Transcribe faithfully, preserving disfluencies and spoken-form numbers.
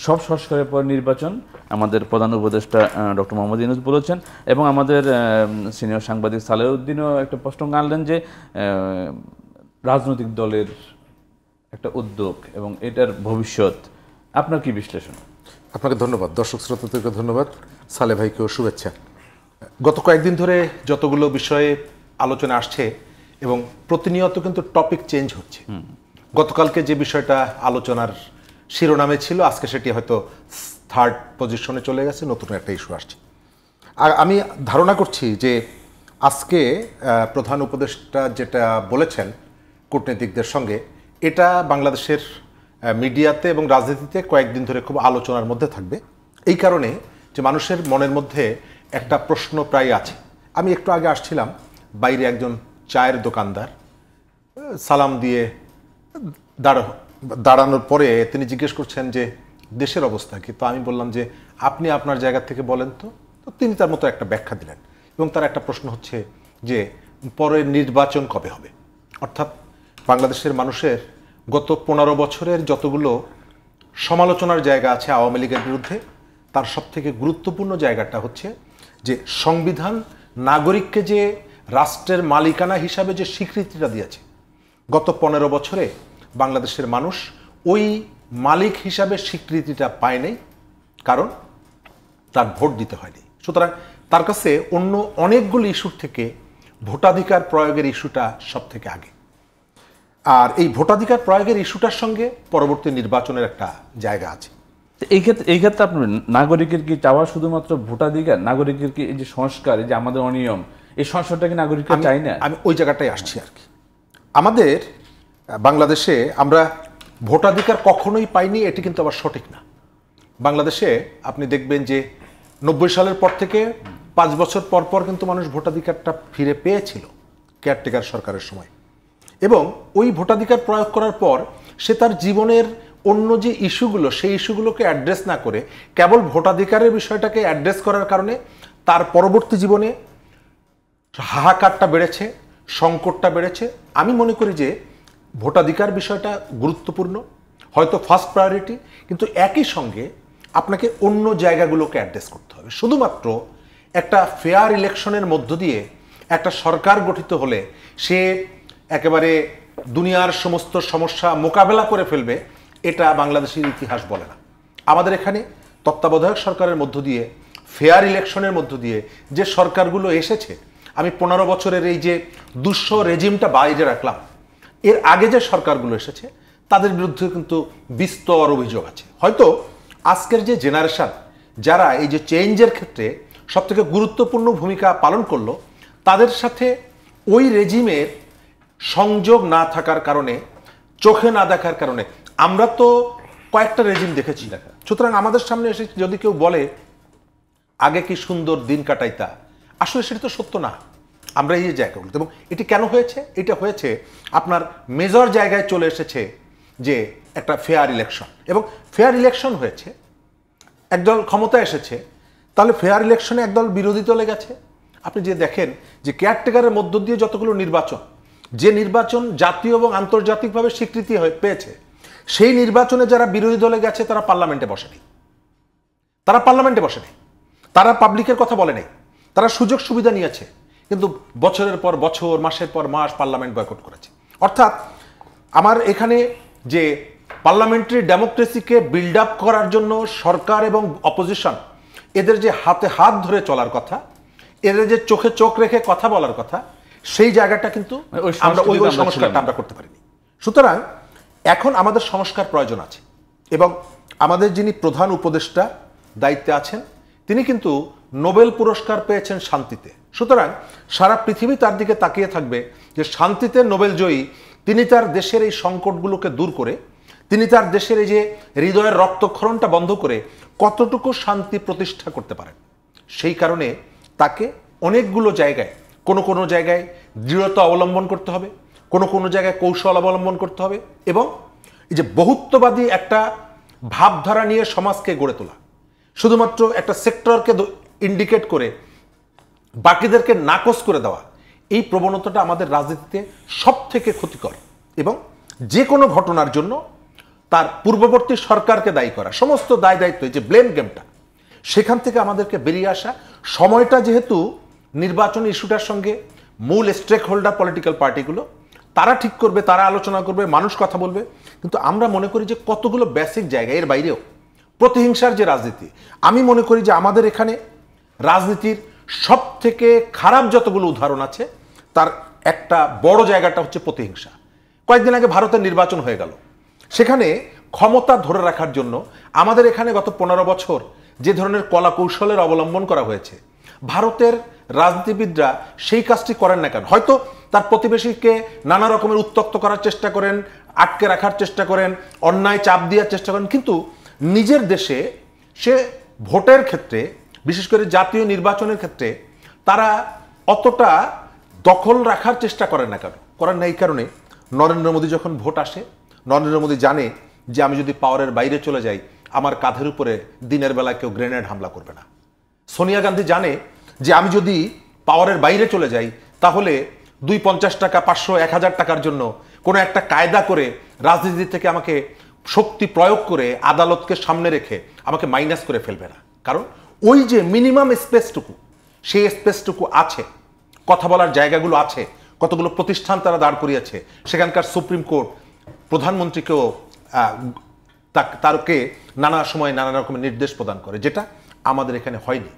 সব সংস্কারের পর নির্বাচন আমাদের প্রধান উপদেষ্টা ডক্টর মোহাম্মদ ইউনূস বলেছেন, এবং আমাদের সিনিয়র সাংবাদিক সালেউদ্দিনও একটা প্রশ্ন আনলেন যে রাজনৈতিক দলের একটা উদ্যোগ এবং এটার ভবিষ্যৎ, আপনার কি বিশ্লেষণ? আপনাকে ধন্যবাদ, দর্শক শ্রোতাদেরকে ধন্যবাদ, সালে ভাইকেও শুভেচ্ছা। গত কয়েকদিন ধরে যতগুলো বিষয়ে আলোচনা আসছে এবং প্রতিনিয়ত কিন্তু টপিক চেঞ্জ হচ্ছে। গতকালকে যে বিষয়টা আলোচনার শিরোনামে ছিল, আজকে সেটি হয়তো থার্ড পজিশনে চলে গেছে, নতুন একটা ইস্যু আসছে। আর আমি ধারণা করছি যে আজকে প্রধান উপদেষ্টা যেটা বলেছেন কূটনীতিকদের সঙ্গে, এটা বাংলাদেশের মিডিয়াতে এবং রাজনীতিতে কয়েকদিন ধরে খুব আলোচনার মধ্যে থাকবে। এই কারণে যে মানুষের মনের মধ্যে একটা প্রশ্ন প্রায় আছে। আমি একটু আগে আসছিলাম, বাইরে একজন চায়ের দোকানদার সালাম দিয়ে দাঁড়া দাঁড়ানোর পরে তিনি জিজ্ঞেস করছেন যে দেশের অবস্থা কি। তো আমি বললাম যে আপনি আপনার জায়গা থেকে বলেন তো। তো তিনি তার মতো একটা ব্যাখ্যা দিলেন, এবং তার একটা প্রশ্ন হচ্ছে যে পরের নির্বাচন কবে হবে। অর্থাৎ বাংলাদেশের মানুষের গত পনেরো বছরের যতগুলো সমালোচনার জায়গা আছে আওয়ামী লীগের বিরুদ্ধে, তার সবথেকে গুরুত্বপূর্ণ জায়গাটা হচ্ছে যে সংবিধান নাগরিককে যে রাষ্ট্রের মালিকানা হিসাবে যে স্বীকৃতিটা দিয়েছে, গত পনেরো বছরে বাংলাদেশের মানুষ ওই মালিক হিসাবে স্বীকৃতিটা পায় নাই, কারণ তার ভোট দিতে হয়নি। সুতরাং তার কাছে অন্য অনেকগুলো ইস্যুর থেকে ভোটাধিকার প্রয়োগের ইস্যুটা সব থেকে আগে। আর এই ভোটাধিকার প্রয়োগের ইস্যুটার সঙ্গে পরবর্তী নির্বাচনের একটা জায়গা আছে। এই ক্ষেত্রে এই ক্ষেত্রে আপনার নাগরিকের কি চাওয়া শুধুমাত্র ভোটাধিকার? নাগরিকের কি এই যে সংস্কার, এই যে আমাদের অনিয়ম, এই সংস্কারটা কি নাগরিকরা চাই না? আমি ওই জায়গাটাই আসছি আর কি। আমাদের বাংলাদেশে আমরা ভোটাধিকার কখনোই পাইনি, এটি কিন্তু আবার সঠিক না। বাংলাদেশে আপনি দেখবেন যে নব্বই সালের পর থেকে পাঁচ বছর পর পর কিন্তু মানুষ ভোটাধিকারটা ফিরে পেয়েছিল কেয়ারটেকার সরকারের সময়, এবং ওই ভোটাধিকার প্রয়োগ করার পর সে তার জীবনের অন্য যে ইস্যুগুলো, সেই ইস্যুগুলোকে অ্যাড্রেস না করে কেবল ভোটাধিকারের বিষয়টাকে অ্যাড্রেস করার কারণে তার পরবর্তী জীবনে হাহাকারটা বেড়েছে, সংকটটা বেড়েছে। আমি মনে করি যে ভোটাধিকার বিষয়টা গুরুত্বপূর্ণ, হয়তো ফার্স্ট প্রায়োরিটি, কিন্তু একই সঙ্গে আপনাকে অন্য জায়গাগুলোকে অ্যাড্রেস করতে হবে। শুধুমাত্র একটা ফেয়ার ইলেকশনের মধ্য দিয়ে একটা সরকার গঠিত হলে সে একেবারে দুনিয়ার সমস্ত সমস্যা মোকাবেলা করে ফেলবে, এটা বাংলাদেশের ইতিহাস বলে না। আমাদের এখানে তত্ত্বাবধায়ক সরকারের মধ্য দিয়ে, ফেয়ার ইলেকশনের মধ্য দিয়ে যে সরকারগুলো এসেছে, আমি পনেরো বছরের এই যে দুঃসহ রেজিমটা বাইরে রাখলাম, এর আগে যে সরকারগুলো এসেছে তাদের বিরুদ্ধে কিন্তু বিস্তর অভিযোগ আছে। হয়তো আজকের যে জেনারেশন যারা এই যে চেঞ্জের ক্ষেত্রে সবথেকে গুরুত্বপূর্ণ ভূমিকা পালন করলো, তাদের সাথে ওই রেজিমের সংযোগ না থাকার কারণে, চোখে না দেখার কারণে, আমরা তো কয়েকটা রেজিম দেখেছি দেখা। সুতরাং আমাদের সামনে এসে যদি কেউ বলে আগে কি সুন্দর দিন কাটাইতা, আসলে সেটা তো সত্য না। আমরা এই জায়গাগুলো, এবং এটি কেন হয়েছে? এটা হয়েছে আপনার মেজর জায়গায় চলে এসেছে যে একটা ফেয়ার ইলেকশন, এবং ফেয়ার ইলেকশন হয়েছে, একদল ক্ষমতা এসেছে, তাহলে ফেয়ার ইলেকশনে একদল বিরোধী দলে গেছে। আপনি যে দেখেন যে কেয়ারটেকারের মধ্য দিয়ে যতগুলো নির্বাচন, যে নির্বাচন জাতীয় এবং আন্তর্জাতিকভাবে স্বীকৃতি হয়ে পেয়েছে, সেই নির্বাচনে যারা বিরোধী দলে গেছে তারা পার্লামেন্টে বসেনি, তারা পার্লামেন্টে বসেনি, তারা পাবলিকের কথা বলে নাই, তারা সুযোগ সুবিধা নিয়েছে, কিন্তু বছরের পর বছর, মাসের পর মাস পার্লামেন্ট বয়কট করেছে। অর্থাৎ আমার এখানে যে পার্লামেন্টারি ডেমোক্রেসিকে বিল্ড আপ করার জন্য সরকার এবং অপোজিশন এদের যে হাতে হাত ধরে চলার কথা, এদের যে চোখে চোখ রেখে কথা বলার কথা, সেই জায়গাটা কিন্তু আমরা ওই ওই সংস্কারটা আমরা করতে পারিনি। সুতরাং এখন আমাদের সংস্কার প্রয়োজন আছে, এবং আমাদের যিনি প্রধান উপদেষ্টা দায়িত্বে আছেন তিনি কিন্তু নোবেল পুরস্কার পেয়েছেন শান্তিতে। সুতরাং সারা পৃথিবী তার দিকে তাকিয়ে থাকবে যে শান্তিতে নোবেল জয়ী তিনি তার দেশের এই সংকটগুলোকে দূর করে, তিনি তার দেশের এই যে হৃদয়ের রক্তক্ষরণটা বন্ধ করে কতটুকু শান্তি প্রতিষ্ঠা করতে পারেন। সেই কারণে তাকে অনেকগুলো জায়গায়, কোনো কোনো জায়গায় দৃঢ়তা অবলম্বন করতে হবে, কোনো কোনো জায়গায় কৌশল অবলম্বন করতে হবে, এবং এই যে বহুত্ববাদী একটা ভাবধারা নিয়ে সমাজকে গড়ে তোলা, শুধুমাত্র একটা সেক্টরকে ইন্ডিকেট করে বাকিদেরকে নাকচ করে দেওয়া, এই প্রবণতাটা আমাদের রাজনীতিতে সব থেকে ক্ষতিকর, এবং যে কোনো ঘটনার জন্য তার পূর্ববর্তী সরকারকে দায়ী করা, সমস্ত দায় দায়িত্ব, যে ব্লেম গেমটা, সেখান থেকে আমাদেরকে বেরিয়ে আসা। সময়টা যেহেতু নির্বাচনী ইস্যুটার সঙ্গে মূল স্টেক হোল্ডার পলিটিক্যাল পার্টিগুলো, তারা ঠিক করবে, তারা আলোচনা করবে, মানুষ কথা বলবে। কিন্তু আমরা মনে করি যে কতগুলো বেসিক জায়গা, এর বাইরেও প্রতিহিংসার যে রাজনীতি, আমি মনে করি যে আমাদের এখানে রাজনীতির সব থেকে খারাপ যতগুলো উদাহরণ আছে তার একটা বড় জায়গাটা হচ্ছে প্রতিহিংসা। কয়েকদিন আগে ভারতের নির্বাচন হয়ে গেল, সেখানে ক্ষমতা ধরে রাখার জন্য আমাদের এখানে গত পনেরো বছর যে ধরনের কলা কৌশলের অবলম্বন করা হয়েছে, ভারতের রাজনীতিবিদরা সেই কাজটি করেন না কেন? হয়তো তার প্রতিবেশীকে নানা রকমের উত্তক্ত করার চেষ্টা করেন, আটকে রাখার চেষ্টা করেন, অন্যায় চাপ দেওয়ার চেষ্টা করেন, কিন্তু নিজের দেশে সে ভোটের ক্ষেত্রে, বিশেষ করে জাতীয় নির্বাচনের ক্ষেত্রে তারা অতটা দখল রাখার চেষ্টা করেন না কেন? করেন না এই কারণে, নরেন্দ্র মোদী যখন ভোট আসে, নরেন্দ্র মোদী জানে যে আমি যদি পাওয়ারের বাইরে চলে যাই, আমার কাঁধের উপরে দিনের বেলায় কেউ গ্রেনেড হামলা করবে না। সোনিয়া গান্ধী জানে যে আমি যদি পাওয়ারের বাইরে চলে যাই, তাহলে দুই পঞ্চাশ টাকা, পাঁচশো, এক হাজার টাকার জন্য কোনো একটা কায়দা করে রাজনীতি থেকে আমাকে শক্তি প্রয়োগ করে আদালতকে সামনে রেখে আমাকে মাইনাস করে ফেলবে না। কারণ ওই যে মিনিমাম স্পেসটুকু, সেই স্পেসটুকু আছে, কথা বলার জায়গাগুলো আছে, কতগুলো প্রতিষ্ঠান তারা দাঁড় করিয়েছে, সেখানকার সুপ্রিম কোর্ট প্রধানমন্ত্রীকেও তাকে নানা সময় নানা রকমের নির্দেশ প্রদান করে, যেটা আমাদের এখানে হয়নি।